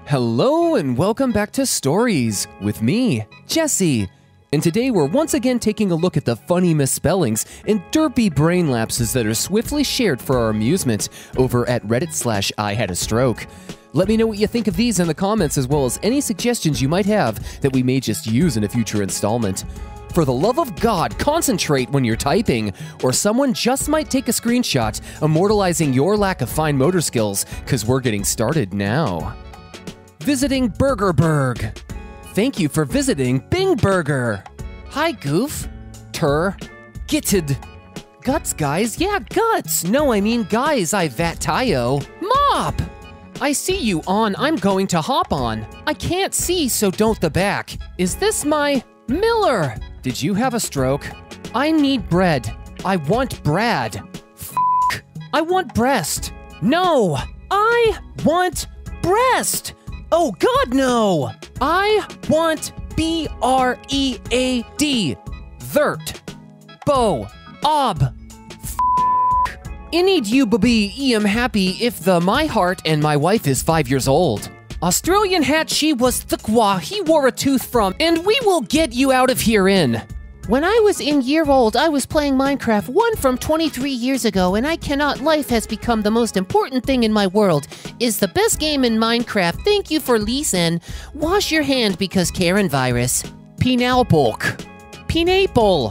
Hello and welcome back to Stories with me, Jesse. And today we're once again taking a look at the funny misspellings and derpy brain lapses that are swiftly shared for our amusement over at Reddit/ihadastroke. Let me know what you think of these in the comments, as well as any suggestions you might have that we may just use in a future installment. For the love of God, concentrate when you're typing, or someone just might take a screenshot immortalizing your lack of fine motor skills, because we're getting started now. Visiting Burgerberg. Thank you for visiting Bing Burger. Hi, Goof. Gitted. Guts, guys. Yeah, guts. No, I mean guys, I vat-tayo. Mop. I see you on. I'm going to hop on. I can't see, so don't the back. Is this my Miller? Did you have a stroke? I need bread. I want Brad. F***. I want breast. No. I want breast. Oh, God, no! I want B-R-E-A-D. Thert. Bo. Ob. F***. Inid you be am happy if the my heart and my wife is 5 years old. Australian hat she was thickwa he wore a tooth from, and we will get you out of here in. When I was in year old, I was playing Minecraft, one from 23 years ago, and I cannot. Life has become the most important thing in my world. Is the best game in Minecraft. Thank you for listen. Wash your hand because Karen virus. Pinalpolk. Pineapple.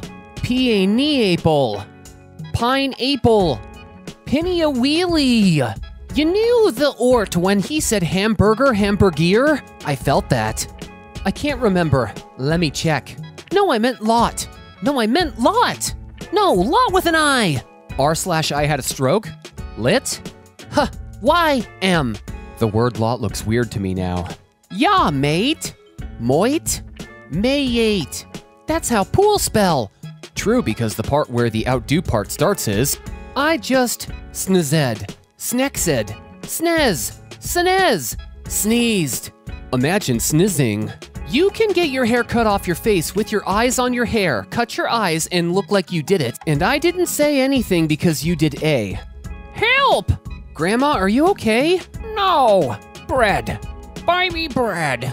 Pineapple. Pineapple. Pinny a wheelie. You knew the ort when he said hamburger? I felt that. I can't remember. Let me check. No, I meant lot. No, I meant lot. No, lot with an I. r/I-had-a-stroke? Lit? Huh, Y-M. The word lot looks weird to me now. Yeah, mate. Moit? Mayate. That's how pool spell. True, because the part where the outdo part starts is I just sneezed, snexed, snez, snez, sneezed. Imagine snizzing. You can get your hair cut off your face with your eyes on your hair, cut your eyes and look like you did it, and I didn't say anything because you did A. Help! Grandma, are you okay? No. Bread. Buy me bread.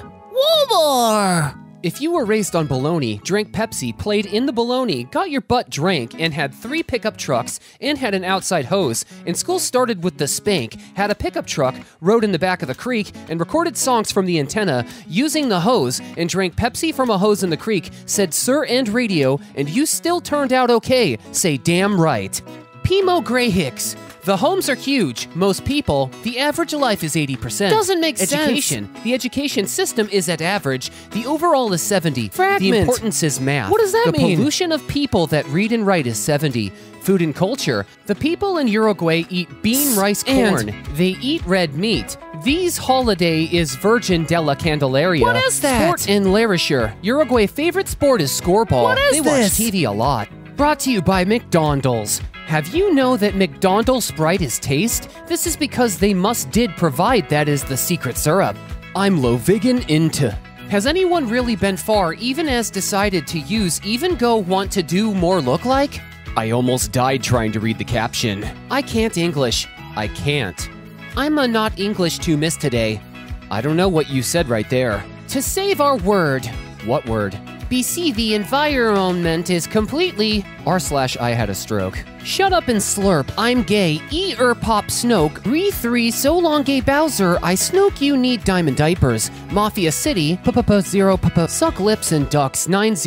Walmar! If you were raised on bologna, drank Pepsi, played in the bologna, got your butt drank, and had 3 pickup trucks, and had an outside hose, and school started with the spank, had a pickup truck, rode in the back of the creek, and recorded songs from the antenna, using the hose, and drank Pepsi from a hose in the creek, said sir and radio, and you still turned out okay, say damn right. Pimo Gray Hicks. The homes are huge. Most people, the average life is 80%. Doesn't make sense. Education. The education system is at average. The overall is 70. Fragment. The importance is math. What does that mean? The pollution of people that read and write is 70. Food and culture. The people in Uruguay eat bean, rice, corn. They eat red meat. These holiday is Virgin de la Candelaria. What is that? Sport and Larisher. Uruguay favorite sport is scoreball. What is this? They watch TV a lot. Brought to you by McDondal's. Have you know that McDondal Sprite is taste? This is because they did provide that is the secret syrup. I'm low vegan into. Has anyone really been far even as decided to use even go want to do more look like? I almost died trying to read the caption. I can't English. I can't. I'm a not English to miss today. I don't know what you said right there. To save our word. What word? BC, the environment is completely r/I-had-a-stroke. Shut up and slurp, I'm gay, pop snoke, re3 so long gay Bowser, I snoke you need diamond diapers, Mafia City, zero suck lips and ducks,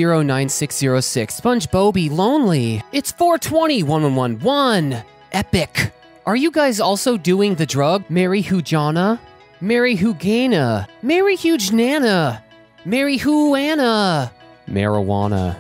909606, Sponge Bobby lonely, it's 420-1111, epic. Are you guys also doing the drug? Mary Hujana? Mary Hugana? Mary Huge Nana? Mary Huana? Marijuana.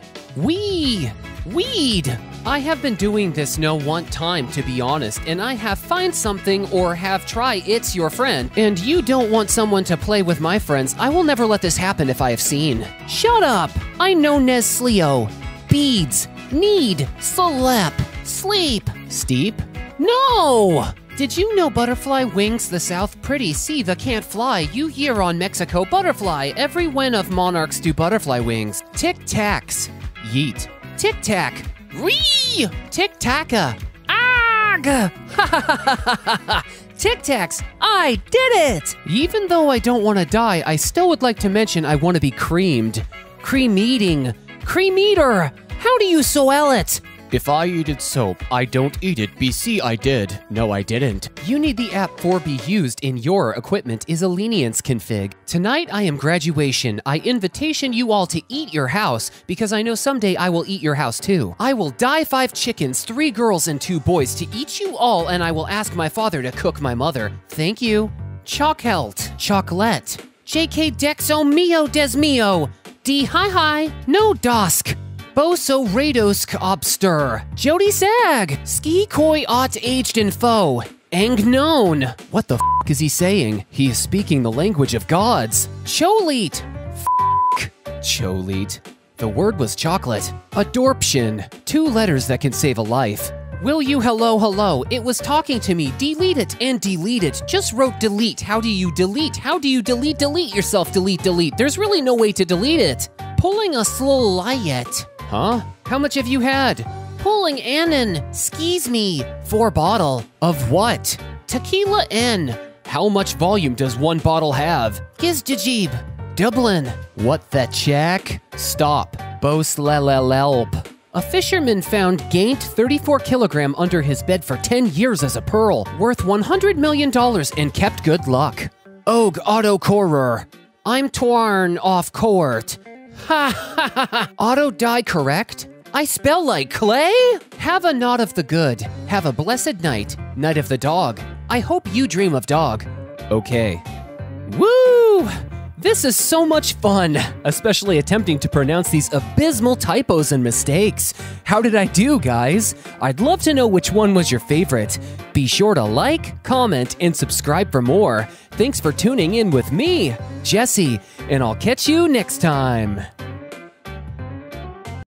Weed. I have been doing this no one time, to be honest, and I have find something or have try it's your friend, and you don't want someone to play with my friends. I will never let this happen if I have seen. Shut up. I know Nesleo. Beads. Need. Celep. Sleep. Steep. No. Did you know butterfly wings the south pretty see the can't fly you year on Mexico butterfly every win of monarchs do butterfly wings tic-tacs yeet tic-tac ree tic-taca ag Tic Tacs! I did it! Even though I don't want to die, I still would like to mention I want to be creamed. Cream-eating. Cream-eater! How do you spell it? If I eated soap, I don't eat it. BC, I did. No, I didn't. You need the app for be used in your equipment is a lenience config. Tonight I am graduation. I invitation you all to eat your house because I know someday I will eat your house too. I will dye 5 chickens, 3 girls and 2 boys to eat you all, and I will ask my father to cook my mother. Thank you. Chalkhelt. Chocolate. JK Dexo Mio Des Mio. D hi. No Dosk. Boso Radosk Obster, Jody Sag, Ski Koi Ot Aged in Foe, Angknown. What the f is he saying? He is speaking the language of gods. Choleat. Choleat. The word was chocolate. Adorption. 2 letters that can save a life. Will you hello? It was talking to me. Delete it and delete it. Just wrote delete. How do you delete? How do you delete yourself? Delete. There's really no way to delete it. Pulling a slayet. Huh? How much have you had? Pulling Annan. Skis me. 4 bottle. Of what? Tequila N. How much volume does 1 bottle have? Gizdajib. Dublin. What the check? Stop. Boslelelelp. A fisherman found gained 34 kilogram under his bed for 10 years as a pearl, worth $100 million and kept good luck. Og autocorer. I'm torn off court. Ha. Auto die correct? I spell like clay? Have a knot of the good. Have a blessed night. Night of the dog. I hope you dream of dog. Okay. Woo! This is so much fun, especially attempting to pronounce these abysmal typos and mistakes. How did I do, guys? I'd love to know which one was your favorite. Be sure to like, comment, and subscribe for more. Thanks for tuning in with me, Jesse, and I'll catch you next time.